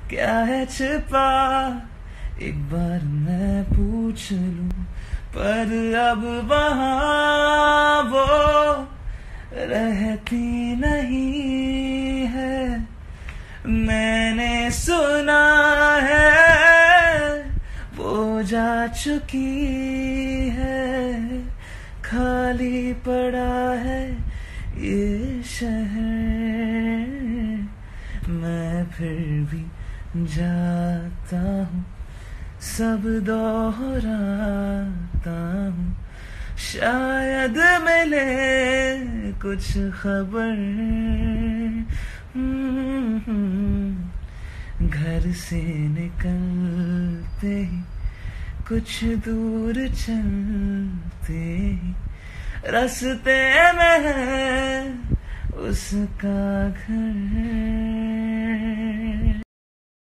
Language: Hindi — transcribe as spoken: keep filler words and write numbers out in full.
क्या है छिपा, एक बार मैं पूछ लूं, पर अब वहाँ वो रहती नहीं है। मैंने सुना है वो जा चुकी है, खाली पड़ा है ये शहर। मैं फिर भी जाता हूँ, सब दोहराता हूँ, शायद मिले कुछ खबर। घर से निकलते ही कुछ दूर चलते ही रास्ते में है उसका घर।